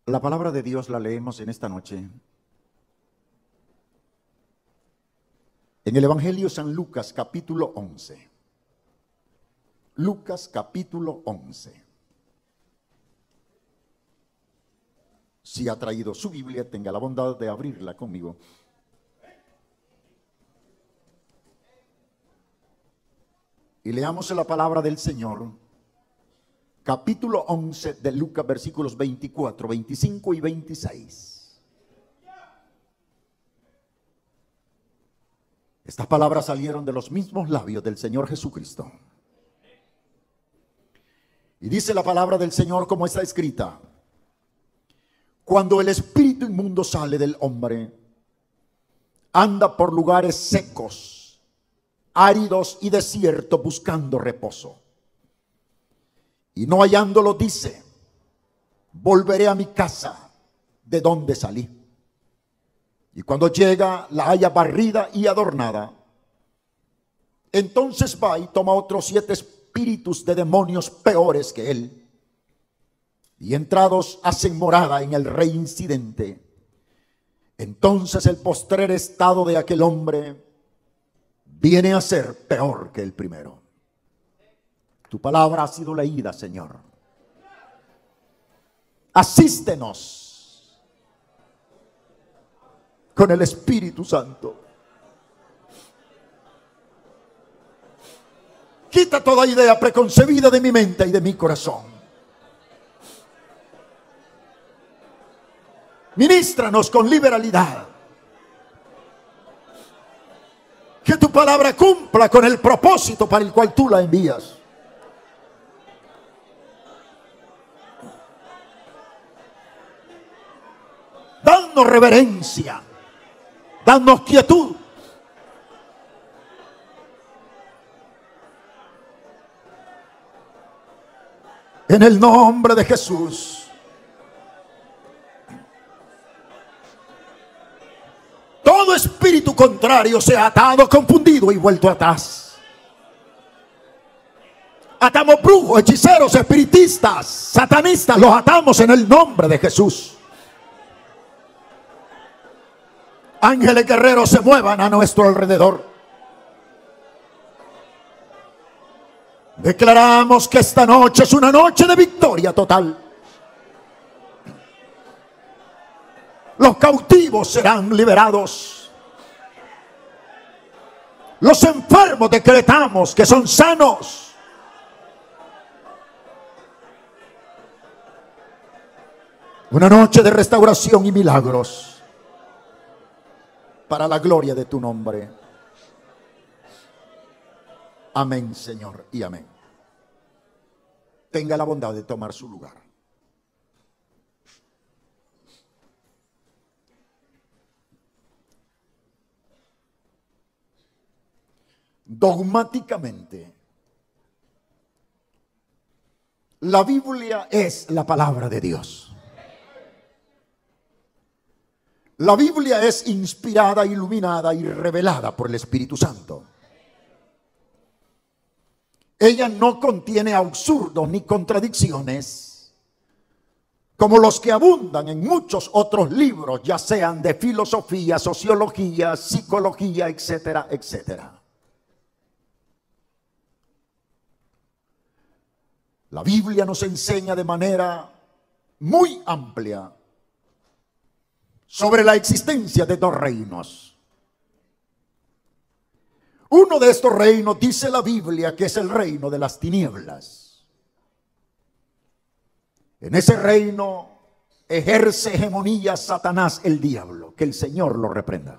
La palabra de Dios la leemos en esta noche en el Evangelio San Lucas capítulo 11. Lucas capítulo 11. Si ha traído su Biblia, tenga la bondad de abrirla conmigo. Y leamos la palabra del Señor, capítulo 11 de Lucas, versículos 24, 25 y 26. Estas palabras salieron de los mismos labios del Señor Jesucristo. Y dice la palabra del Señor como está escrita: cuando el espíritu inmundo sale del hombre, anda por lugares secos, áridos y desiertos buscando reposo. Y no hallándolo dice: volveré a mi casa de donde salí. Y cuando llega la halla barrida y adornada. Entonces va y toma otros 7 espíritus de demonios peores que él. Y entrados hacen morada en el reincidente. Entonces el postrer estado de aquel hombre viene a ser peor que el primero. Tu palabra ha sido leída, Señor. Asístenos con el Espíritu Santo. Quita toda idea preconcebida de mi mente y de mi corazón. Ministranos con liberalidad. Que tu palabra cumpla con el propósito para el cual tú la envías. Danos reverencia. Danos quietud. En el nombre de Jesús. Todo espíritu contrario sea atado, confundido y vuelto atrás. Atamos brujos, hechiceros, espiritistas, satanistas, los atamos en el nombre de Jesús. Ángeles guerreros se muevan a nuestro alrededor. Declaramos que esta noche es una noche de victoria total. Los cautivos serán liberados. Los enfermos decretamos que son sanos. Una noche de restauración y milagros. Para la gloria de tu nombre. Amén, Señor, y amén. Tenga la bondad de tomar su lugar. Dogmáticamente, la Biblia es la palabra de Dios. La Biblia es inspirada, iluminada y revelada por el Espíritu Santo. Ella no contiene absurdos ni contradicciones como los que abundan en muchos otros libros, ya sean de filosofía, sociología, psicología, etcétera, etcétera. La Biblia nos enseña de manera muy amplia sobre la existencia de 2 reinos. Uno de estos reinos, dice la Biblia, que es el reino de las tinieblas. En ese reino ejerce hegemonía Satanás, el diablo. Que el Señor lo reprenda.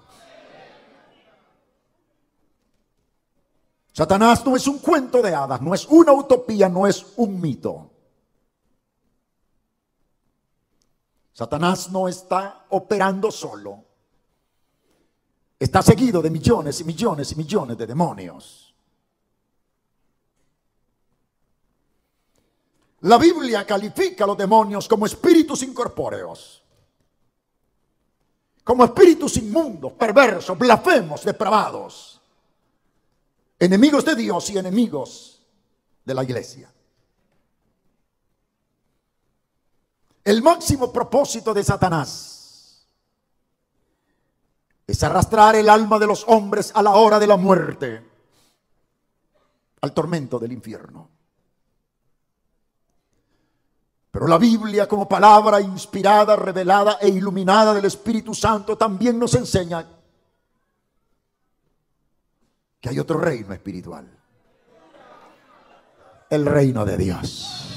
Satanás no es un cuento de hadas, no es una utopía, no es un mito. Satanás no está operando solo. Está seguido de millones y millones y millones de demonios. La Biblia califica a los demonios como espíritus incorpóreos, como espíritus inmundos, perversos, blasfemos, depravados, enemigos de Dios y enemigos de la iglesia. El máximo propósito de Satanás es arrastrar el alma de los hombres a la hora de la muerte, al tormento del infierno. Pero la Biblia, como palabra inspirada, revelada e iluminada del Espíritu Santo, también nos enseña que hay otro reino espiritual. El reino de Dios.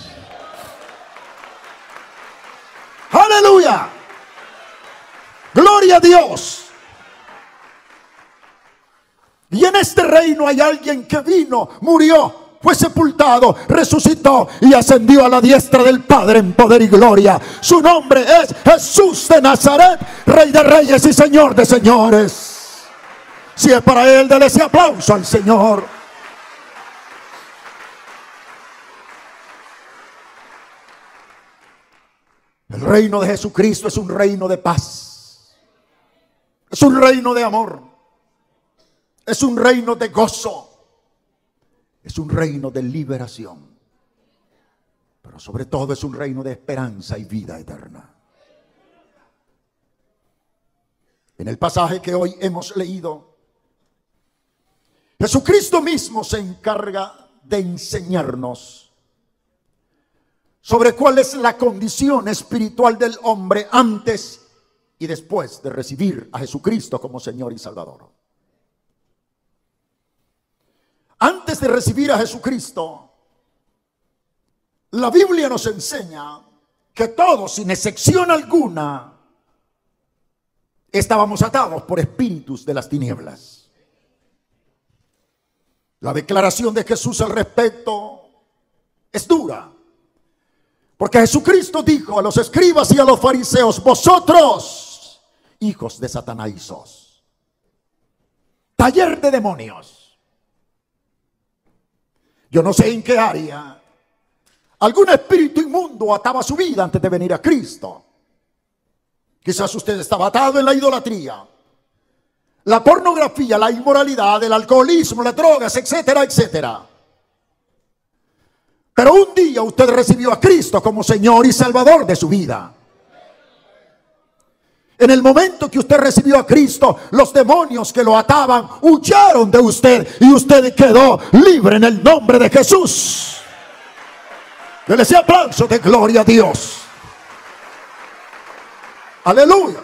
¡Aleluya! ¡Gloria a Dios! Y en este reino hay alguien que vino, murió, fue sepultado, resucitó y ascendió a la diestra del Padre en poder y gloria. Su nombre es Jesús de Nazaret, Rey de reyes y Señor de señores. Si es para él, dele ese aplauso al Señor. El reino de Jesucristo es un reino de paz. Es un reino de amor. Es un reino de gozo. Es un reino de liberación. Pero sobre todo es un reino de esperanza y vida eterna. En el pasaje que hoy hemos leído, Jesucristo mismo se encarga de enseñarnos sobre cuál es la condición espiritual del hombre antes y después de recibir a Jesucristo como Señor y Salvador. Antes de recibir a Jesucristo, la Biblia nos enseña que todos, sin excepción alguna, estábamos atados por espíritus de las tinieblas. La declaración de Jesús al respecto es dura, porque Jesucristo dijo a los escribas y a los fariseos: vosotros, hijos de Satanás sos, taller de demonios. Yo no sé en qué área algún espíritu inmundo ataba su vida antes de venir a Cristo. Quizás usted estaba atado en la idolatría, la pornografía, la inmoralidad, el alcoholismo, las drogas, etcétera, etcétera. Pero un día usted recibió a Cristo como Señor y Salvador de su vida. En el momento que usted recibió a Cristo, los demonios que lo ataban huyeron de usted y usted quedó libre en el nombre de Jesús. Dele ese aplauso de gloria a Dios. Aleluya.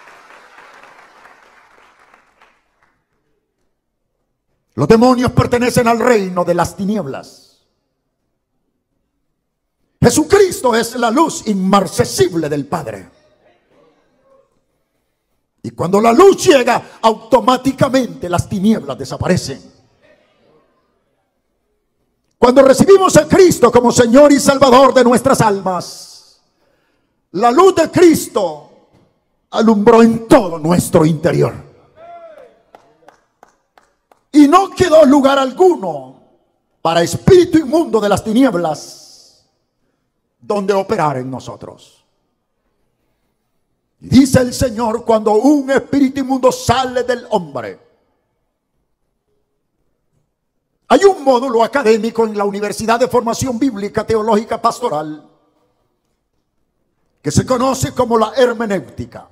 Los demonios pertenecen al reino de las tinieblas. Jesucristo es la luz inmarcesible del Padre. Y cuando la luz llega, automáticamente las tinieblas desaparecen. Cuando recibimos a Cristo como Señor y Salvador de nuestras almas, la luz de Cristo alumbró en todo nuestro interior. Y no quedó lugar alguno para espíritu inmundo de las tinieblas donde operar en nosotros. Dice el Señor: cuando un espíritu inmundo sale del hombre. Hay un módulo académico en la Universidad de Formación Bíblica, Teológica, Pastoral, que se conoce como la hermenéutica.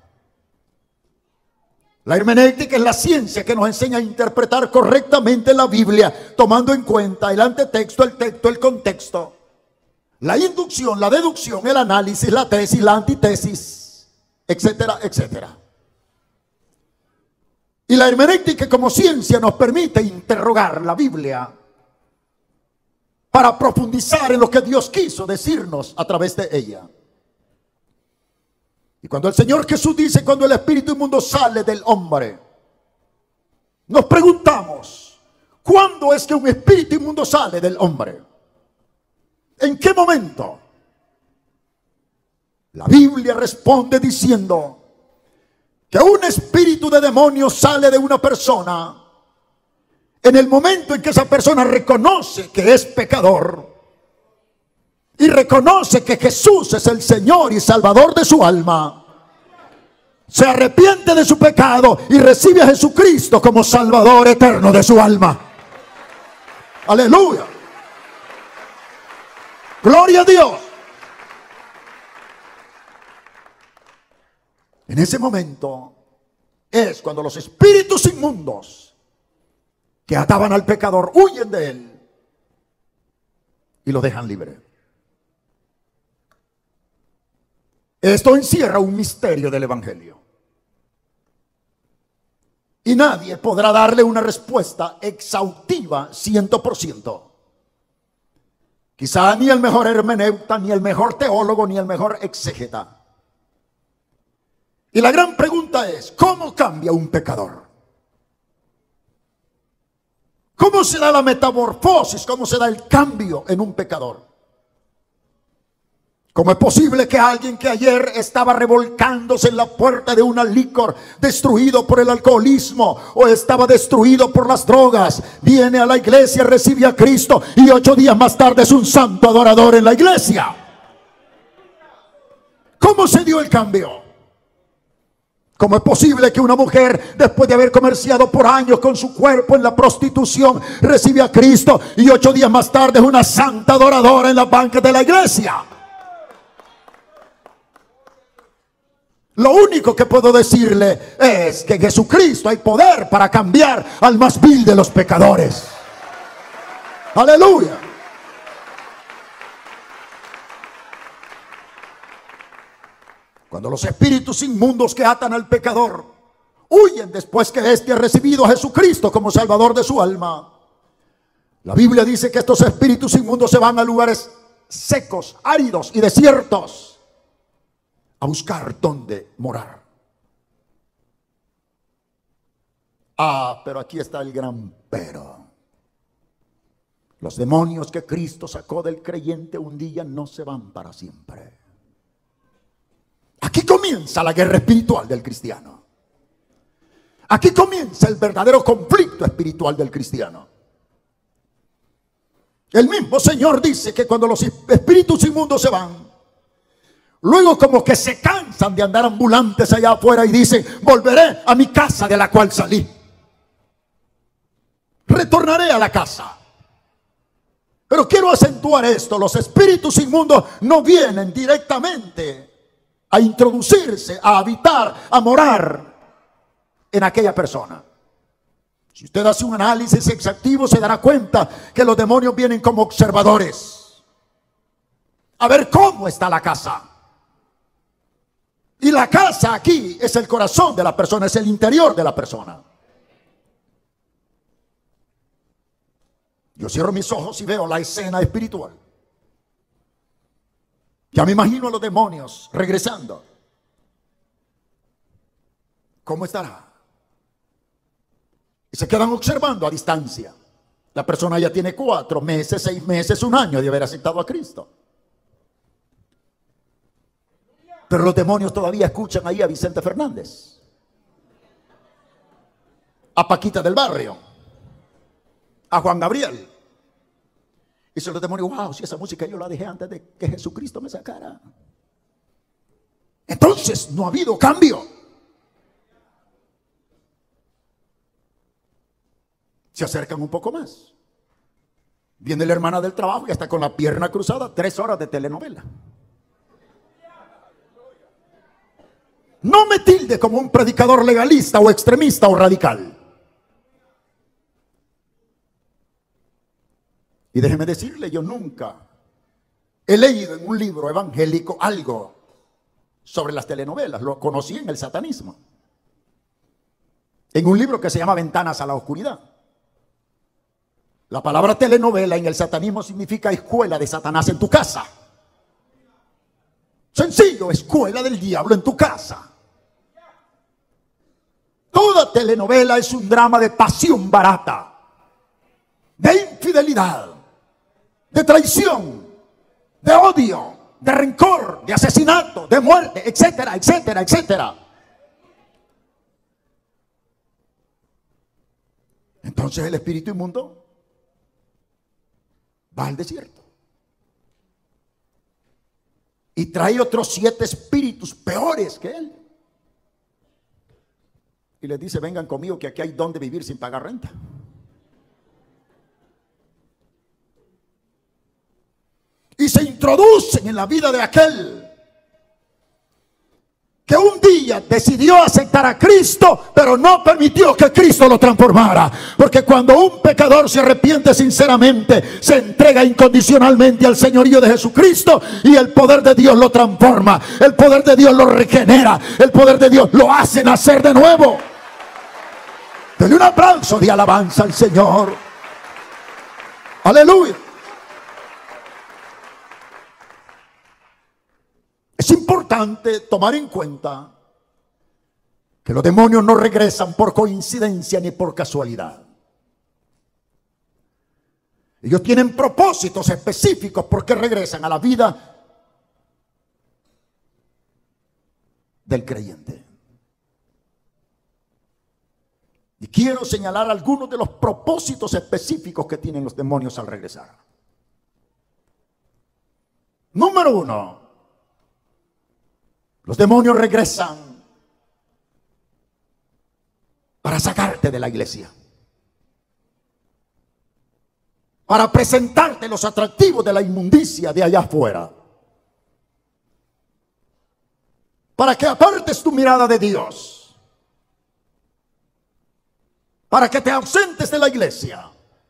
La hermenéutica es la ciencia que nos enseña a interpretar correctamente la Biblia, tomando en cuenta el antetexto, el texto, el contexto, la inducción, la deducción, el análisis, la tesis, la antitesis, etcétera, etcétera. Y la hermenéutica como ciencia nos permite interrogar la Biblia para profundizar en lo que Dios quiso decirnos a través de ella. Y cuando el Señor Jesús dice: cuando el espíritu inmundo sale del hombre, nos preguntamos: ¿cuándo es que un espíritu inmundo sale del hombre? ¿En qué momento? La Biblia responde diciendo que un espíritu de demonio sale de una persona en el momento en que esa persona reconoce que es pecador y reconoce que Jesús es el Señor y Salvador de su alma. Se arrepiente de su pecado y recibe a Jesucristo como Salvador eterno de su alma. Aleluya. Gloria a Dios. En ese momento es cuando los espíritus inmundos que ataban al pecador huyen de él y lo dejan libre. Esto encierra un misterio del Evangelio. Y nadie podrá darle una respuesta exhaustiva 100%. Quizá ni el mejor hermeneuta, ni el mejor teólogo, ni el mejor exégeta. Y la gran pregunta es, ¿cómo cambia un pecador? ¿Cómo se da la metamorfosis? ¿Cómo se da el cambio en un pecador? ¿Cómo es posible que alguien que ayer estaba revolcándose en la puerta de una licor, destruido por el alcoholismo o estaba destruido por las drogas, viene a la iglesia, recibe a Cristo y 8 días más tarde es un santo adorador en la iglesia? ¿Cómo se dio el cambio? ¿Cómo es posible que una mujer, después de haber comerciado por años con su cuerpo en la prostitución, recibe a Cristo y 8 días más tarde es una santa adoradora en la banca de la iglesia? Lo único que puedo decirle es que en Jesucristo hay poder para cambiar al más vil de los pecadores. Aleluya. Cuando los espíritus inmundos que atan al pecador huyen después que éste ha recibido a Jesucristo como Salvador de su alma, la Biblia dice que estos espíritus inmundos se van a lugares secos, áridos y desiertos a buscar dónde morar. Pero aquí está el gran pero. Los demonios que Cristo sacó del creyente un día no se van para siempre. Aquí comienza la guerra espiritual del cristiano. Aquí comienza el verdadero conflicto espiritual del cristiano. El mismo Señor dice que cuando los espíritus inmundos se van, luego como que se cansan de andar ambulantes allá afuera y dicen, volveré a mi casa de la cual salí. Retornaré a la casa. Pero quiero acentuar esto, los espíritus inmundos no vienen directamente a introducirse, a habitar, a morar en aquella persona. Si usted hace un análisis exhaustivo se dará cuenta que los demonios vienen como observadores a ver cómo está la casa. Y la casa aquí es el corazón de la persona, es el interior de la persona. Yo cierro mis ojos y veo la escena espiritual. Ya me imagino a los demonios regresando. ¿Cómo estará? Y se quedan observando a distancia. La persona ya tiene 4 meses, 6 meses, 1 año de haber aceptado a Cristo. Pero los demonios todavía escuchan ahí a Vicente Fernández, a Paquita del Barrio, a Juan Gabriel. Y si los demonios, wow, si esa música yo la dejé antes de que Jesucristo me sacara. Entonces no ha habido cambio. Se acercan un poco más. Viene la hermana del trabajo y está con la pierna cruzada, 3 horas de telenovela. No me tilde como un predicador legalista o extremista o radical. Y déjeme decirle, yo nunca he leído en un libro evangélico algo sobre las telenovelas. Lo conocí en el satanismo, en un libro que se llama Ventanas a la Oscuridad. La palabra telenovela en el satanismo significa escuela de Satanás en tu casa. Sencillo, escuela del diablo en tu casa. Toda telenovela es un drama de pasión barata, de infidelidad, de traición, de odio, de rencor, de asesinato, de muerte, etcétera, etcétera, etcétera. Entonces el espíritu inmundo va al desierto y trae otros 7 espíritus peores que él. Y les dice, vengan conmigo que aquí hay donde vivir sin pagar renta. Y se introducen en la vida de aquel que un día Illa decidió aceptar a Cristo, pero no permitió que Cristo lo transformara. Porque cuando un pecador se arrepiente sinceramente, se entrega incondicionalmente al señorío de Jesucristo, y el poder de Dios lo transforma, el poder de Dios lo regenera, el poder de Dios lo hace nacer de nuevo. Dele un aplauso de alabanza al Señor. Aleluya. Es importante tomar en cuenta que los demonios no regresan por coincidencia ni por casualidad. Ellos tienen propósitos específicos porque regresan a la vida del creyente. Y quiero señalar algunos de los propósitos específicos que tienen los demonios al regresar. Número 1. Los demonios regresan para sacarte de la iglesia, para presentarte los atractivos de la inmundicia de allá afuera, para que apartes tu mirada de Dios, para que te ausentes de la iglesia.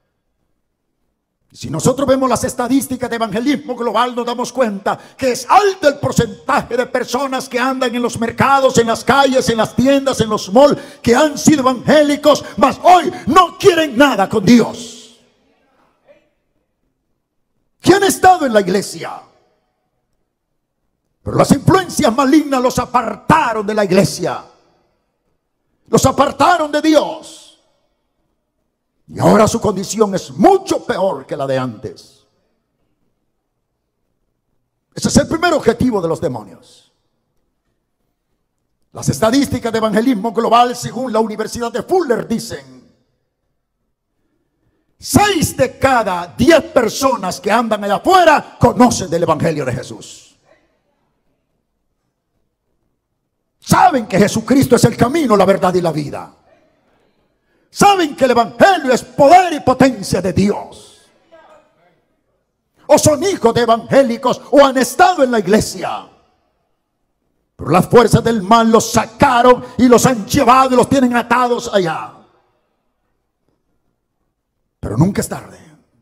Si nosotros vemos las estadísticas de evangelismo global, nos damos cuenta que es alto el porcentaje de personas que andan en los mercados, en las calles, en las tiendas, en los malls, que han sido evangélicos, mas hoy no quieren nada con Dios. Que han estado en la iglesia, pero las influencias malignas los apartaron de la iglesia, los apartaron de Dios. Y ahora su condición es mucho peor que la de antes. Ese es el primer objetivo de los demonios. Las estadísticas de evangelismo global, según la Universidad de Fuller, dicen: 6 de cada 10 personas que andan allá afuera conocen del evangelio de Jesús. Saben que Jesucristo es el camino, la verdad y la vida. Saben que el evangelio es poder y potencia de Dios. O son hijos de evangélicos o han estado en la iglesia, pero las fuerzas del mal los sacaron y los han llevado y los tienen atados allá. Pero nunca es tarde.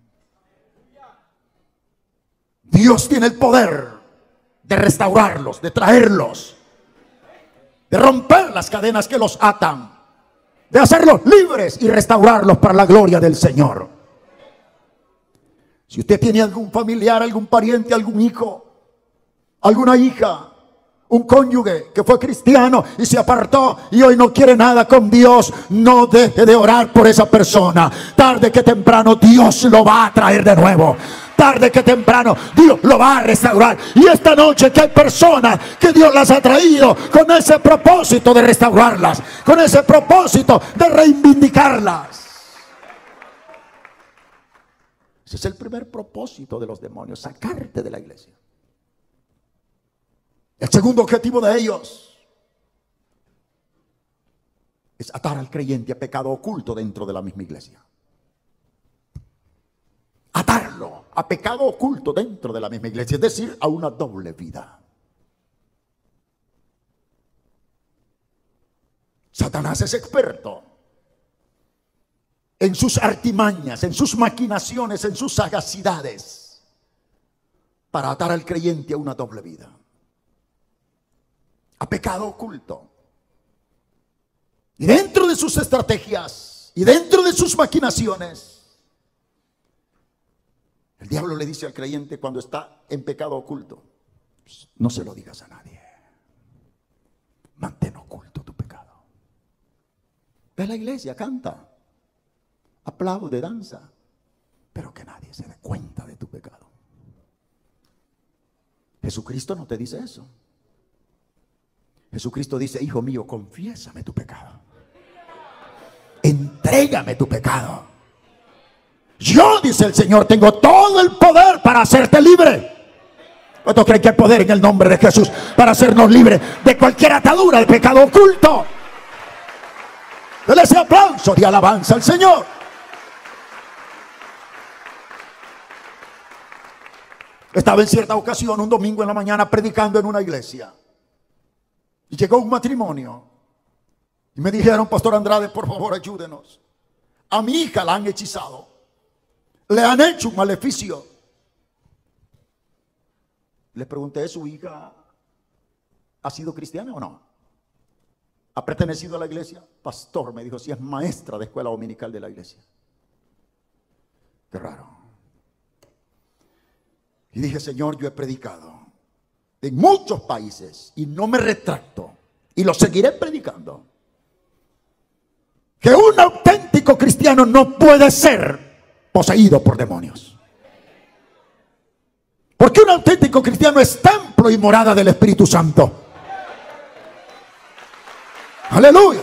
Dios tiene el poder de restaurarlos, de traerlos, de romper las cadenas que los atan, de hacerlos libres y restaurarlos para la gloria del Señor. Si usted tiene algún familiar, algún pariente, algún hijo, alguna hija, un cónyuge que fue cristiano y se apartó y hoy no quiere nada con Dios, no deje de orar por esa persona. Tarde que temprano Dios lo va a traer de nuevo. Tarde que temprano Dios lo va a restaurar. Y esta noche que hay personas que Dios las ha traído con ese propósito de restaurarlas, con ese propósito de reivindicarlas. Ese es el primer propósito de los demonios: sacarte de la iglesia. El segundo objetivo de ellos es atar al creyente a pecado oculto dentro de la misma iglesia. Atarlo a pecado oculto dentro de la misma iglesia, es decir, a una doble vida. Satanás es experto en sus artimañas, en sus maquinaciones, en sus sagacidades para atar al creyente a una doble vida, a pecado oculto. Y dentro de sus estrategias y dentro de sus maquinaciones, el diablo le dice al creyente cuando está en pecado oculto: no se lo digas a nadie, mantén oculto tu pecado. Ve a la iglesia, canta, aplaude, danza, pero que nadie se dé cuenta de tu pecado. Jesucristo no te dice eso. Jesucristo dice: hijo mío, confiésame tu pecado, entrégame tu pecado. Yo, dice el Señor, tengo todo el poder para hacerte libre. ¿Cuántos creen que hay poder en el nombre de Jesús para hacernos libres de cualquier atadura de pecado oculto? Dele ese aplauso de alabanza al Señor. Estaba en cierta ocasión un domingo en la mañana predicando en una iglesia. Y llegó un matrimonio y me dijeron: Pastor Andrade, por favor, ayúdenos. A mi hija la han hechizado, le han hecho un maleficio. Le pregunté: ¿su hija ha sido cristiana o no? ¿Ha pertenecido a la iglesia? Pastor, me dijo, sí, es maestra de escuela dominical de la iglesia. Qué raro. Y dije: Señor, yo he predicado en muchos países y no me retracto, y lo seguiré predicando, que un auténtico cristiano no puede ser poseído por demonios. Porque un auténtico cristiano es templo y morada del Espíritu Santo. Aleluya.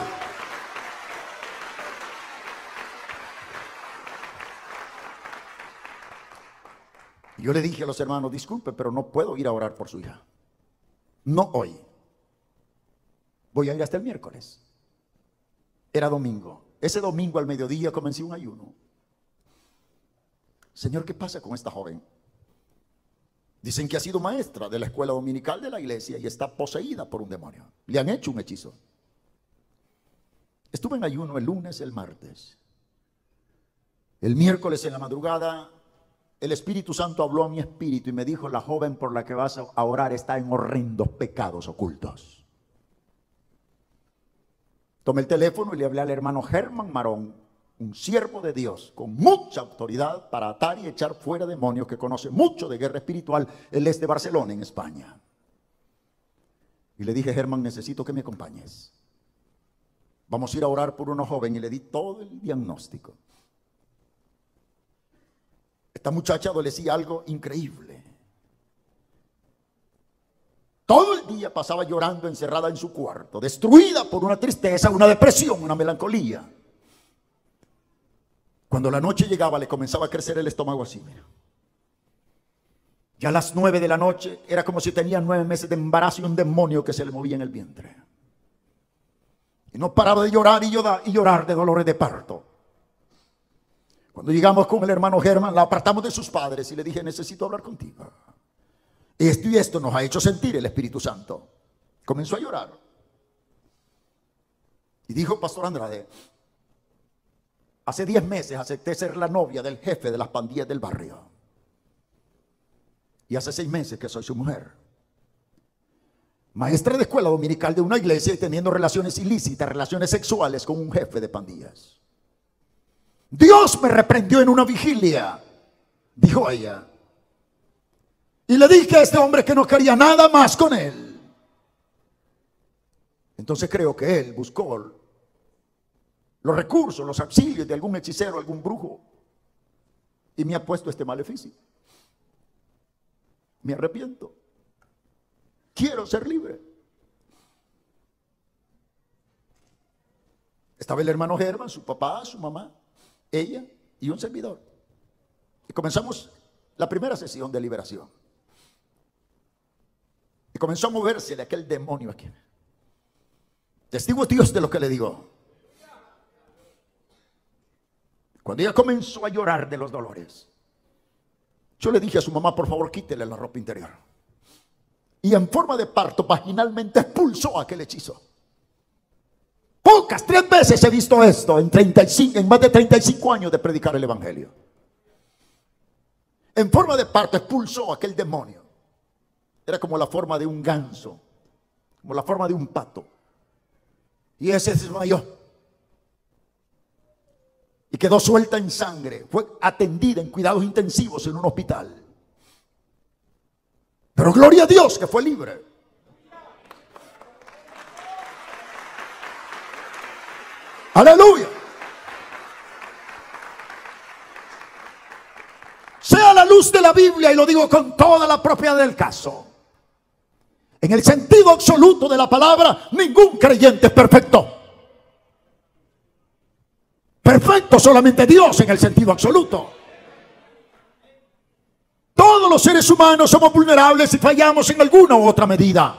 Y yo le dije a los hermanos: disculpe, pero no puedo ir a orar por su hija. No hoy. Voy a ir hasta el miércoles. Era domingo. Ese domingo al mediodía comencé un ayuno. Señor, ¿qué pasa con esta joven? Dicen que ha sido maestra de la escuela dominical de la iglesia y está poseída por un demonio. Le han hecho un hechizo. Estuve en ayuno el lunes, el martes. El miércoles en la madrugada, el Espíritu Santo habló a mi espíritu y me dijo: la joven por la que vas a orar está en horrendos pecados ocultos. Tomé el teléfono y le hablé al hermano Germán Marón, un siervo de Dios con mucha autoridad para atar y echar fuera demonios, que conoce mucho de guerra espiritual. Él es de Barcelona, en España. Y le dije: Germán, necesito que me acompañes. Vamos a ir a orar por una joven. Y le di todo el diagnóstico. Esta muchacha adolecía algo increíble. Todo el día pasaba llorando, encerrada en su cuarto, destruida por una tristeza, una depresión, una melancolía. Cuando la noche llegaba, le comenzaba a crecer el estómago así, mira. Ya a las 9 de la noche era como si tenía 9 meses de embarazo y un demonio que se le movía en el vientre. Y no paraba de llorar y llorar de dolores de parto. Cuando llegamos con el hermano Germán, la apartamos de sus padres y le dije: necesito hablar contigo. Esto y esto nos ha hecho sentir el Espíritu Santo. Comenzó a llorar. Y dijo: Pastor Andrade, hace 10 meses acepté ser la novia del jefe de las pandillas del barrio. Y hace 6 meses que soy su mujer. Maestra de escuela dominical de una iglesia y teniendo relaciones ilícitas, relaciones sexuales con un jefe de pandillas. Dios me reprendió en una vigilia, dijo ella. Y le dije a este hombre que no quería nada más con él. Entonces creo que él buscó los recursos, los auxilios de algún hechicero, algún brujo, y me ha puesto este maleficio. Me arrepiento. Quiero ser libre. Estaba el hermano Germán, su papá, su mamá, ella y un servidor. Y comenzamos la primera sesión de liberación. Y comenzó a moverse de aquel demonio aquí. Testigo Dios de lo que le digo. Cuando ella comenzó a llorar de los dolores, yo le dije a su mamá: por favor, quítele la ropa interior. Y en forma de parto, vaginalmente expulsó aquel hechizo. Pocas, 3 veces he visto esto en más de 35 años de predicar el evangelio. En forma de parto expulsó aquel demonio. Era como la forma de un ganso, como la forma de un pato. Y ese se desmayó. Y quedó suelta en sangre. Fue atendida en cuidados intensivos en un hospital. Pero gloria a Dios que fue libre. Aleluya. Sea la luz de la Biblia, y lo digo con toda la propiedad del caso. En el sentido absoluto de la palabra, ningún creyente es perfecto. Perfecto solamente Dios en el sentido absoluto. Todos los seres humanos somos vulnerables y fallamos en alguna u otra medida.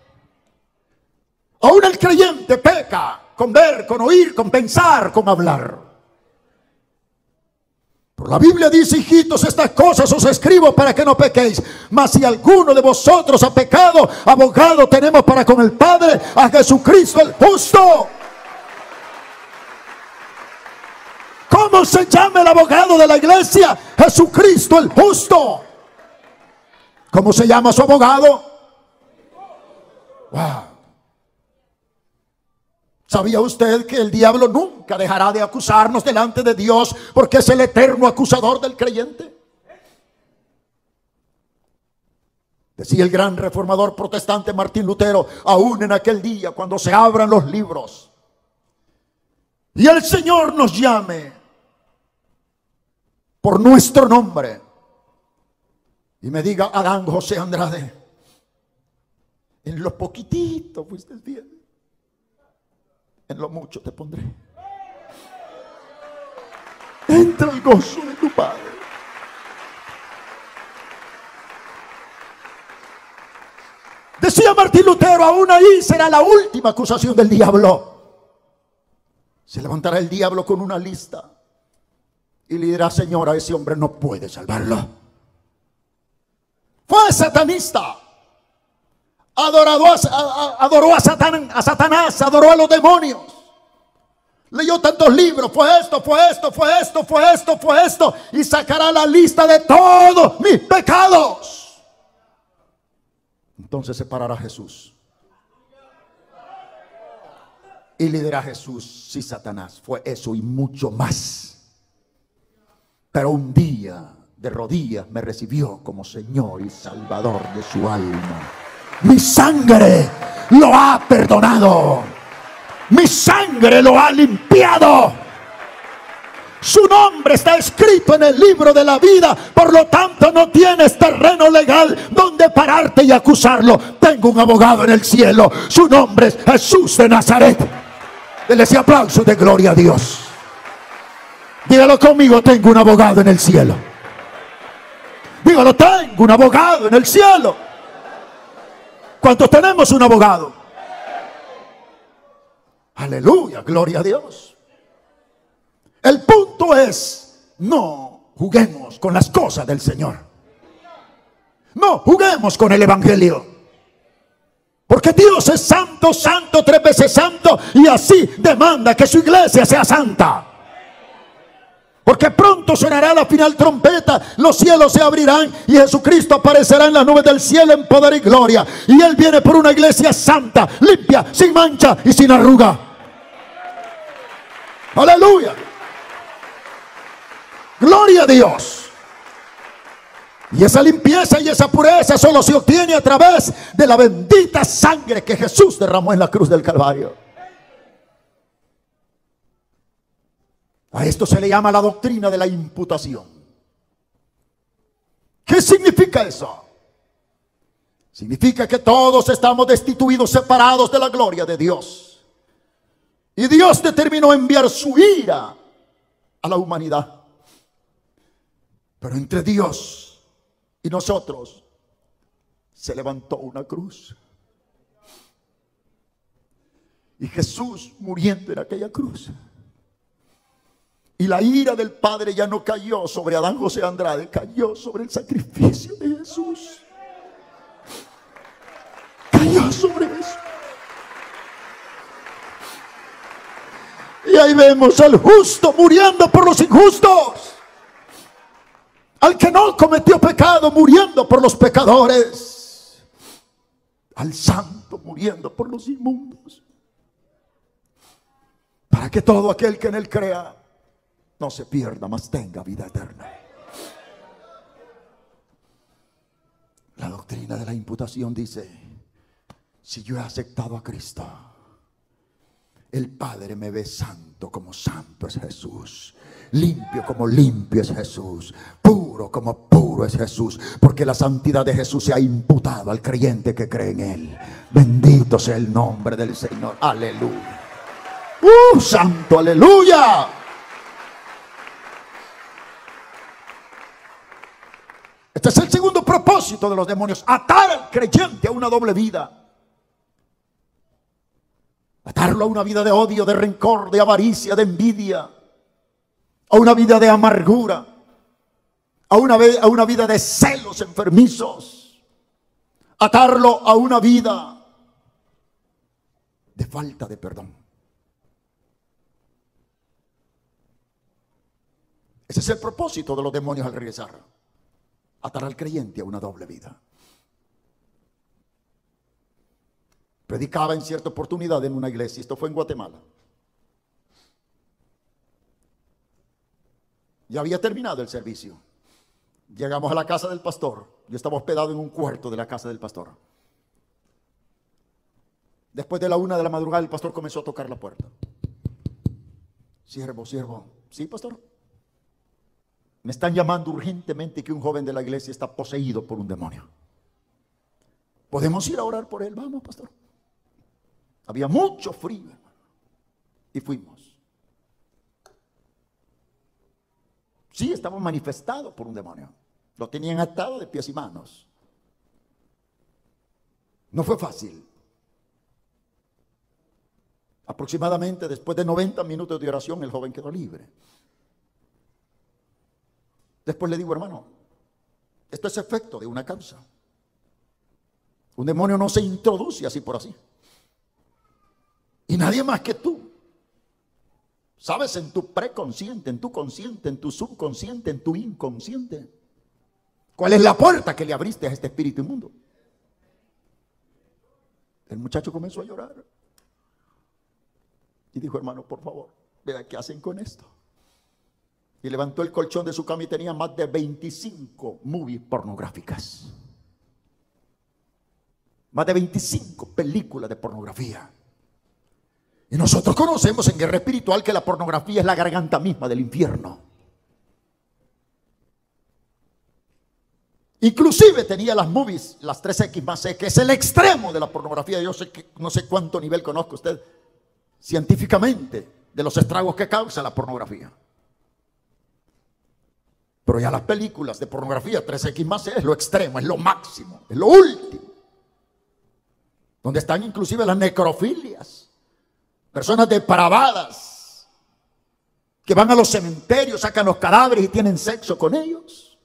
Aún el creyente peca con ver, con oír, con pensar, con hablar. La Biblia dice: hijitos, estas cosas os escribo para que no pequéis. Mas si alguno de vosotros ha pecado, abogado tenemos para con el Padre, a Jesucristo el justo. ¿Cómo se llama el abogado de la iglesia? Jesucristo el justo. ¿Cómo se llama su abogado? Wow. ¿Sabía usted que el diablo nunca dejará de acusarnos delante de Dios, porque es el eterno acusador del creyente? Decía el gran reformador protestante Martín Lutero: aún en aquel día, cuando se abran los libros y el Señor nos llame por nuestro nombre y me diga: Adán José Andrade, en lo poquitito fuiste bien, en lo mucho te pondré. Entra el gozo de tu Padre. Decía Martín Lutero: aún ahí será la última acusación del diablo. Se levantará el diablo con una lista y le dirá: Señor, a ese hombre no puede salvarlo. Fue satanista. Adoró a Satanás, adoró a los demonios. Leyó tantos libros: fue esto, fue esto, fue esto, fue esto, fue esto. Y sacará la lista de todos mis pecados. Entonces se parará Jesús y le dirá: Jesús, sí, Satanás, fue eso y mucho más. Pero un día de rodillas me recibió como Señor y Salvador de su alma. Mi sangre lo ha perdonado. Mi sangre lo ha limpiado. Su nombre está escrito en el libro de la vida. Por lo tanto, no tienes terreno legal donde pararte y acusarlo. Tengo un abogado en el cielo. Su nombre es Jesús de Nazaret. Dele ese aplauso de gloria a Dios. Dígalo conmigo: tengo un abogado en el cielo. Dígalo: tengo un abogado en el cielo. ¿Cuántos tenemos un abogado? Aleluya, gloria a Dios. El punto es: no juguemos con las cosas del Señor. No juguemos con el evangelio. Porque Dios es santo, santo, 3 veces santo, y así demanda que su iglesia sea santa. Porque pronto sonará la final trompeta, los cielos se abrirán y Jesucristo aparecerá en las nubes del cielo en poder y gloria. Y Él viene por una iglesia santa, limpia, sin mancha y sin arruga. Aleluya. Gloria a Dios. Y esa limpieza y esa pureza solo se obtiene a través de la bendita sangre que Jesús derramó en la cruz del Calvario. A esto se le llama la doctrina de la imputación. ¿Qué significa eso? Significa que todos estamos destituidos, separados de la gloria de Dios. Y Dios determinó enviar su ira a la humanidad. Pero entre Dios y nosotros se levantó una cruz. Y Jesús, muriendo en aquella cruz, y la ira del Padre ya no cayó sobre Adán José Andrade, cayó sobre el sacrificio de Jesús. Cayó sobre eso. Y ahí vemos al justo muriendo por los injustos. Al que no cometió pecado muriendo por los pecadores. Al santo muriendo por los inmundos. Para que todo aquel que en él crea no se pierda, mas tenga vida eterna. La doctrina de la imputación dice: si yo he aceptado a Cristo, el Padre me ve santo como santo es Jesús, limpio como limpio es Jesús, puro como puro es Jesús, porque la santidad de Jesús se ha imputado al creyente que cree en Él. Bendito sea el nombre del Señor. Aleluya. Santo, aleluya. Este es el segundo propósito de los demonios: atar al creyente a una doble vida. Atarlo a una vida de odio, de rencor, de avaricia, de envidia, a una vida de amargura, a una vida de celos enfermizos, atarlo a una vida de falta de perdón. Ese es el propósito de los demonios al regresar: atar al creyente a una doble vida. Predicaba en cierta oportunidad en una iglesia, esto fue en Guatemala. Ya había terminado el servicio. Llegamos a la casa del pastor. Yo estaba hospedado en un cuarto de la casa del pastor. Después de la 1 de la madrugada, el pastor comenzó a tocar la puerta. Siervo. Sí, pastor. Me están llamando urgentemente que un joven de la iglesia está poseído por un demonio. ¿Podemos ir a orar por él? Vamos, pastor. Había mucho frío, hermano. Y fuimos. Sí, estaba manifestado por un demonio. Lo tenían atado de pies y manos. No fue fácil. Aproximadamente después de 90 minutos de oración, el joven quedó libre. Después le digo, hermano, esto es efecto de una causa. Un demonio no se introduce así por así. Y nadie más que tú. Sabes, en tu preconsciente, en tu consciente, en tu subconsciente, en tu inconsciente, ¿cuál es la puerta que le abriste a este espíritu inmundo? El muchacho comenzó a llorar y dijo, hermano, por favor, vea qué hacen con esto. Y levantó el colchón de su cama y tenía más de 25 movies pornográficas. Más de 25 películas de pornografía. Y nosotros conocemos en guerra espiritual que la pornografía es la garganta misma del infierno. Inclusive tenía las movies, las 3X más C, que es el extremo de la pornografía. Yo sé que, no sé cuánto nivel conozca usted científicamente de los estragos que causa la pornografía. Pero ya las películas de pornografía 3X más C es lo extremo, es lo máximo, es lo último. Donde están inclusive las necrofilias. Personas depravadas que van a los cementerios, sacan los cadáveres y tienen sexo con ellos.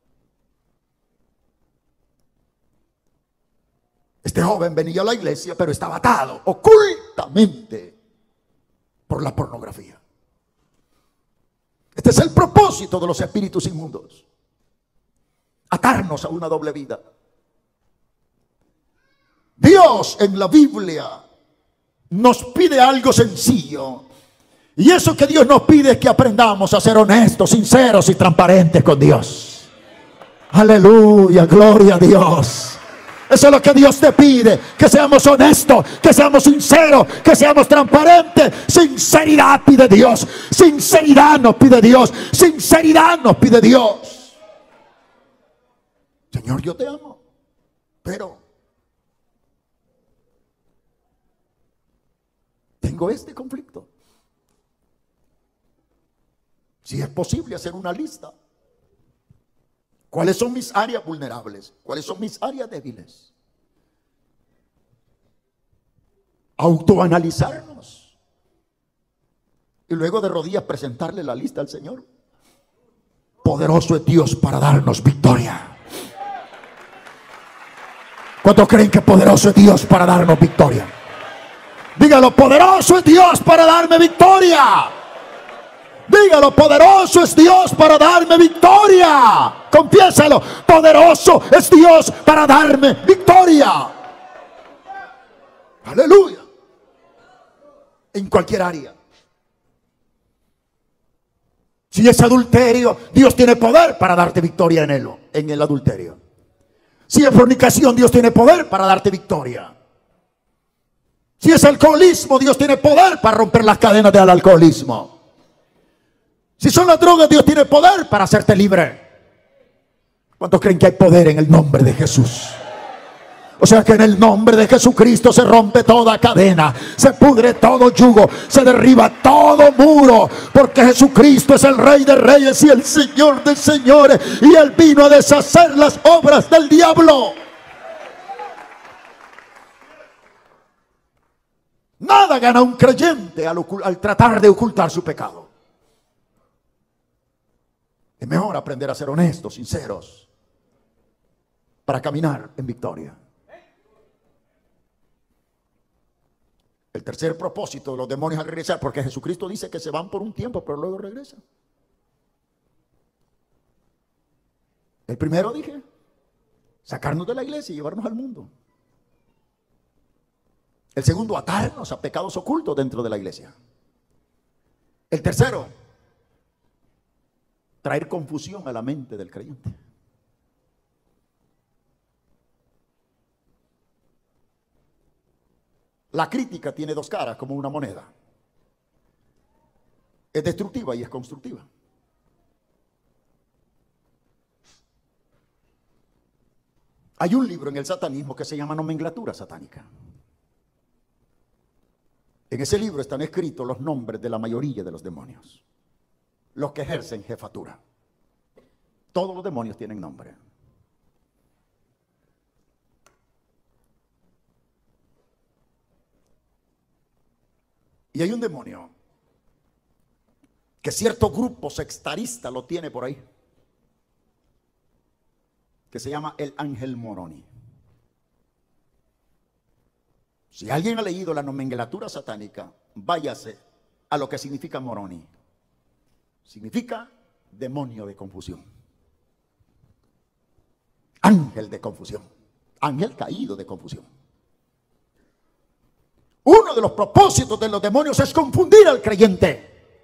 Este joven venía a la iglesia, pero estaba atado ocultamente por la pornografía. Este es el propósito de los espíritus inmundos: atarnos a una doble vida. Dios en la Biblia nos pide algo sencillo. Y eso que Dios nos pide es que aprendamos a ser honestos, sinceros y transparentes con Dios. Aleluya, gloria a Dios. Eso es lo que Dios te pide, que seamos honestos, que seamos sinceros, que seamos transparentes. Sinceridad pide Dios, sinceridad nos pide Dios, sinceridad nos pide Dios. Señor, yo te amo, pero tengo este conflicto. Si es posible hacer una lista. ¿Cuáles son mis áreas vulnerables? ¿Cuáles son mis áreas débiles? Autoanalizarnos. Y luego de rodillas presentarle la lista al Señor. Poderoso es Dios para darnos victoria. ¿Cuántos creen que poderoso es Dios para darnos victoria? Dígalo, poderoso es Dios para darme victoria. Dígalo, poderoso es Dios para darme victoria. Confiésalo, poderoso es Dios para darme victoria. Aleluya. En cualquier área. Si es adulterio, Dios tiene poder para darte victoria en el adulterio. Si es fornicación, Dios tiene poder para darte victoria. Si es alcoholismo, Dios tiene poder para romper las cadenas del alcoholismo. Si son las drogas, Dios tiene poder para hacerte libre. ¿Cuántos creen que hay poder en el nombre de Jesús? O sea que en el nombre de Jesucristo se rompe toda cadena, se pudre todo yugo, se derriba todo muro, porque Jesucristo es el Rey de Reyes y el Señor de Señores, y Él vino a deshacer las obras del diablo. Nada gana un creyente al tratar de ocultar su pecado. Es mejor aprender a ser honestos, sinceros, para caminar en victoria. El tercer propósito de los demonios al regresar, porque Jesucristo dice que se van por un tiempo, pero luego regresan. El primero, dije, sacarnos de la iglesia y llevarnos al mundo. El segundo, atarnos a pecados ocultos dentro de la iglesia. El tercero, traer confusión a la mente del creyente. La crítica tiene dos caras como una moneda. Es destructiva y es constructiva. Hay un libro en el satanismo que se llama Nomenclatura Satánica. En ese libro están escritos los nombres de la mayoría de los demonios, los que ejercen jefatura. Todos los demonios tienen nombre. Y hay un demonio que cierto grupo sectarista lo tiene por ahí, que se llama el ángel Moroni. Si alguien ha leído la nomenclatura satánica, váyase a lo que significa Moroni. Significa demonio de confusión. Ángel de confusión. Ángel caído de confusión. Uno de los propósitos de los demonios es confundir al creyente.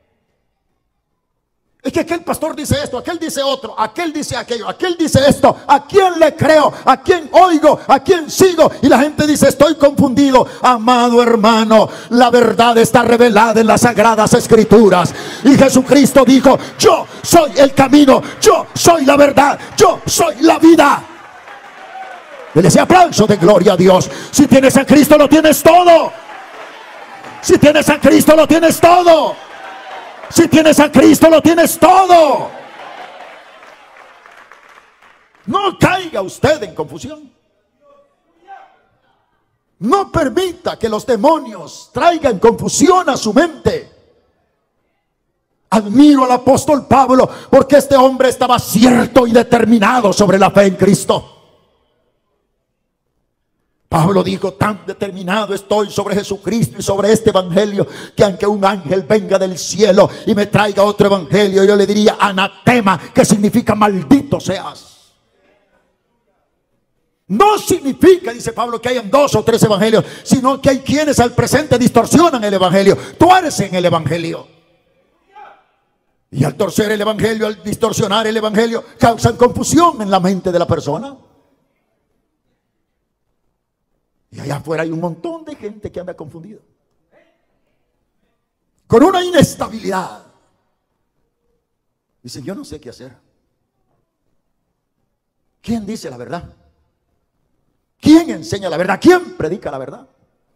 Es que aquel pastor dice esto, aquel dice otro, aquel dice aquello, aquel dice esto. ¿A quién le creo? ¿A quién oigo? ¿A quién sigo? Y la gente dice, estoy confundido. Amado hermano, la verdad está revelada en las Sagradas Escrituras. Y Jesucristo dijo, yo soy el camino, yo soy la verdad, yo soy la vida. Dele ese aplauso de gloria a Dios. Si tienes a Cristo, lo tienes todo. Si tienes a Cristo, lo tienes todo. Si tienes a Cristo, lo tienes todo. No caiga usted en confusión. No permita que los demonios traigan confusión a su mente. Admiro al apóstol Pablo porque este hombre estaba cierto y determinado sobre la fe en Cristo. Pablo dijo, tan determinado estoy sobre Jesucristo y sobre este evangelio, que aunque un ángel venga del cielo y me traiga otro evangelio, yo le diría anatema, que significa maldito seas. No significa, dice Pablo, que hayan 2 o 3 evangelios, sino que hay quienes al presente distorsionan el evangelio, tuercen el evangelio. Y al torcer el evangelio, al distorsionar el evangelio, causan confusión en la mente de la persona. Y allá afuera hay un montón de gente que anda confundida, con una inestabilidad. Dicen, yo no sé qué hacer. ¿Quién dice la verdad? ¿Quién enseña la verdad? ¿Quién predica la verdad?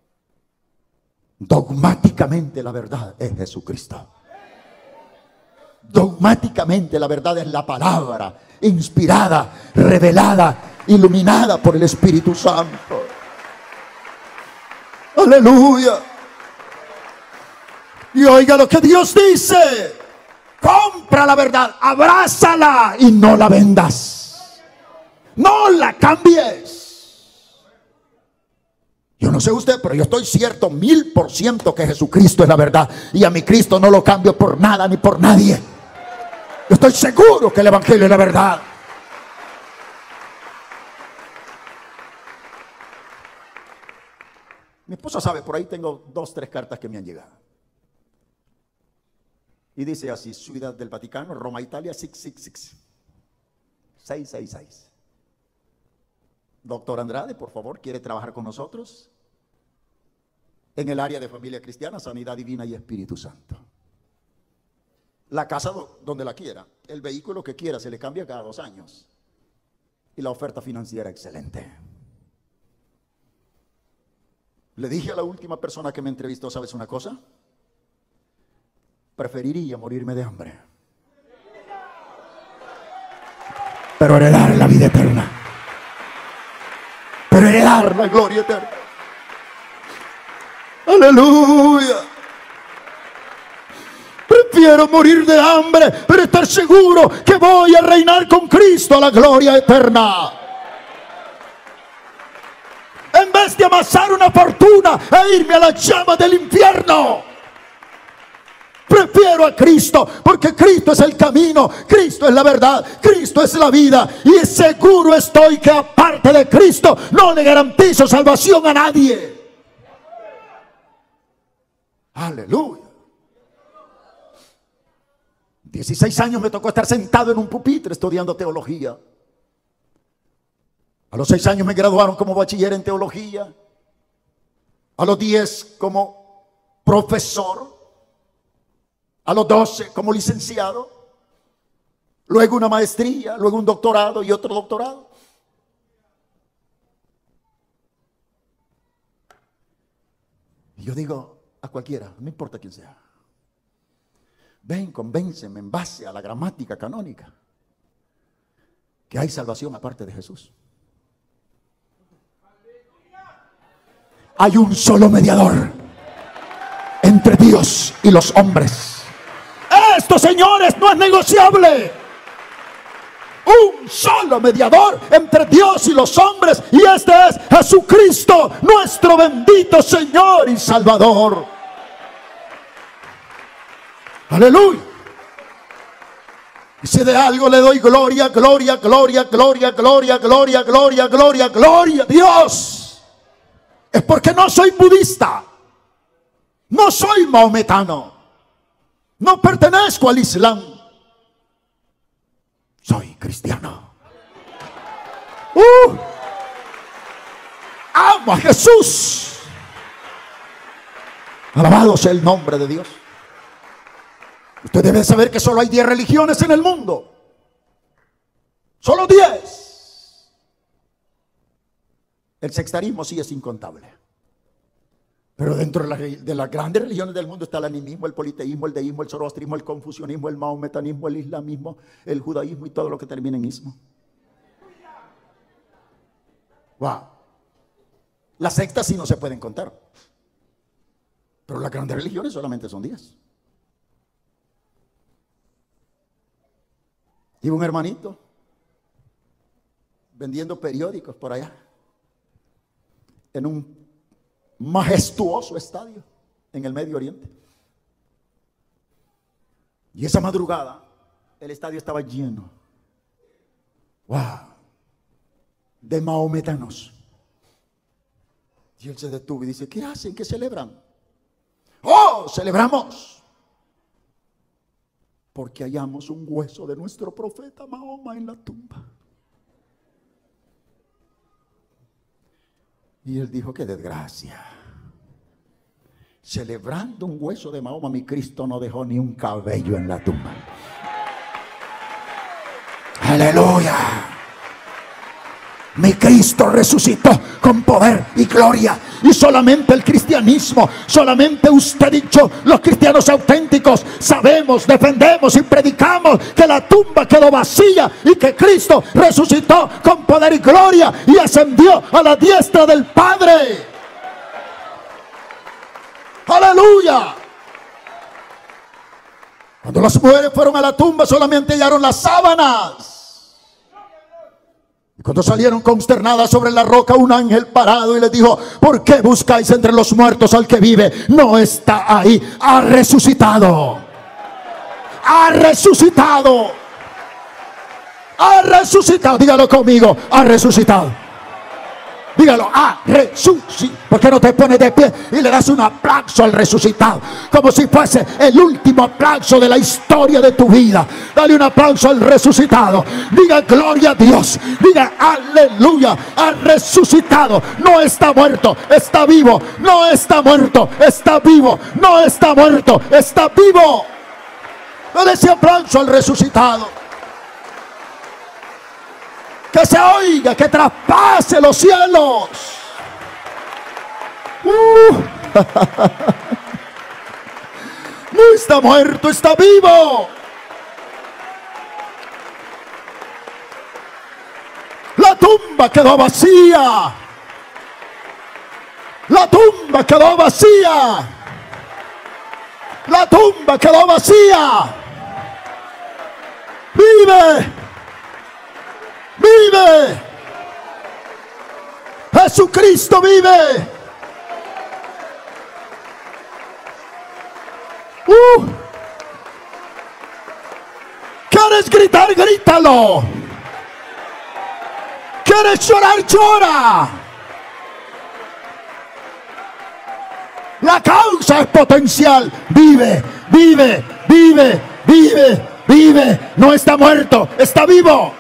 Dogmáticamente la verdad es Jesucristo. Dogmáticamente la verdad es la palabra inspirada, revelada, iluminada por el Espíritu Santo. Aleluya. Y oiga lo que Dios dice. Compra la verdad, abrázala y no la vendas. No la cambies. Yo no sé usted, pero yo estoy cierto 1000% que Jesucristo es la verdad. Y a mi Cristo no lo cambio por nada ni por nadie. Yo estoy seguro que el evangelio es la verdad. Mi esposa sabe, por ahí tengo 2 o 3 cartas que me han llegado. Y dice así, Ciudad del Vaticano, Roma, Italia, 666. 666. Doctor Andrade, por favor, ¿quiere trabajar con nosotros? En el área de familia cristiana, sanidad divina y Espíritu Santo. La casa donde la quiera, el vehículo que quiera, se le cambia cada 2 años. Y la oferta financiera excelente. Le dije a la última persona que me entrevistó, ¿sabes una cosa? Preferiría morirme de hambre, pero heredar la vida eterna. Pero heredar la gloria eterna. Aleluya. Prefiero morir de hambre, pero estar seguro que voy a reinar con Cristo a la gloria eterna. En vez de amasar una fortuna e irme a la llama del infierno, prefiero a Cristo, porque Cristo es el camino, Cristo es la verdad, Cristo es la vida. Y seguro estoy que aparte de Cristo no le garantizo salvación a nadie. Aleluya. 16 años me tocó estar sentado en un pupitre estudiando teología. A los 6 años me graduaron como bachiller en teología. A los 10 como profesor. A los 12 como licenciado. Luego una maestría, luego un doctorado y otro doctorado. Y yo digo a cualquiera, no importa quién sea, ven, convénceme en base a la gramática canónica que hay salvación aparte de Jesús. Hay un solo mediador entre Dios y los hombres. Esto, señores, no es negociable. Un solo mediador entre Dios y los hombres, y este es Jesucristo, nuestro bendito Señor y Salvador. Aleluya. Y si de algo le doy gloria, gloria, gloria, gloria, gloria, gloria, gloria, gloria, gloria a Dios, es porque no soy budista, no soy maometano, no pertenezco al Islam, soy cristiano. Amo a Jesús. Alabado sea el nombre de Dios. Usted debe saber que solo hay 10 religiones en el mundo. Solo 10. El sectarismo sí es incontable. Pero dentro de las grandes religiones del mundo está el animismo, el politeísmo, el deísmo, el zoroastrismo, el confucianismo, el maometanismo, el islamismo, el judaísmo y todo lo que termina en ismo. Wow. Las sectas sí no se pueden contar. Pero las grandes religiones solamente son 10. Iba un hermanito vendiendo periódicos por allá, en un majestuoso estadio en el Medio Oriente. Y esa madrugada el estadio estaba lleno, wow, de maometanos. Y él se detuvo y dice: ¿qué hacen? ¿Qué celebran? ¡Oh, celebramos! Porque hallamos un hueso de nuestro profeta Mahoma en la tumba. Y él dijo: qué desgracia. Celebrando un hueso de Mahoma, mi Cristo no dejó ni un cabello en la tumba. Aleluya. Mi Cristo resucitó con poder y gloria. Y solamente el cristianismo, solamente usted y yo, los cristianos auténticos, sabemos, defendemos y predicamos que la tumba quedó vacía y que Cristo resucitó con poder y gloria y ascendió a la diestra del Padre. Aleluya. Cuando las mujeres fueron a la tumba, solamente hallaron las sábanas. Y cuando salieron consternadas sobre la roca, un ángel parado y les dijo: ¿por qué buscáis entre los muertos al que vive? No está ahí, ha resucitado. Ha resucitado. Ha resucitado. Dígalo conmigo: ha resucitado. Dígalo: ha resucitado. ¿Por qué no te pones de pie y le das un aplauso al resucitado? Como si fuese el último aplauso de la historia de tu vida. Dale un aplauso al resucitado. Diga: gloria a Dios. Diga: aleluya. Ha resucitado. No está muerto, está vivo. No está muerto, está vivo. No está muerto, está vivo. Dale ese aplauso al resucitado. Que se oiga, que traspase los cielos. No está muerto, está vivo. La tumba quedó vacía. La tumba quedó vacía. La tumba quedó vacía. Vive. Vive. Jesucristo vive. ¿Quieres gritar? Grítalo. ¿Quieres llorar? Llora. La causa es potencial. Vive, vive, vive, vive, vive. No está muerto, está vivo.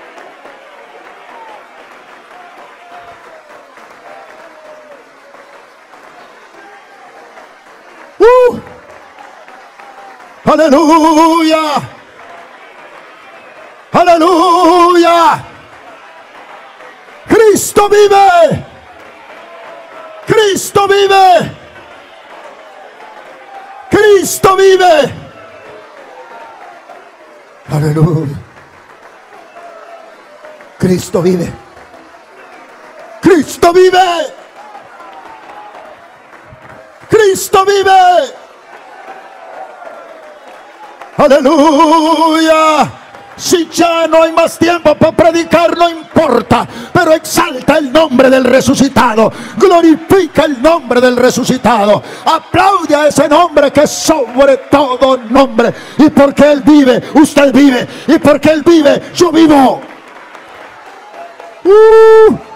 Aleluya. Aleluya. Cristo vive. Cristo vive. Cristo vive. Aleluya. Cristo vive. Cristo vive. Cristo vive. Aleluya. Si ya no hay más tiempo para predicar, no importa, pero exalta el nombre del resucitado, glorifica el nombre del resucitado, aplaude a ese nombre que es sobre todo nombre. Y porque Él vive, usted vive, y porque Él vive, yo vivo.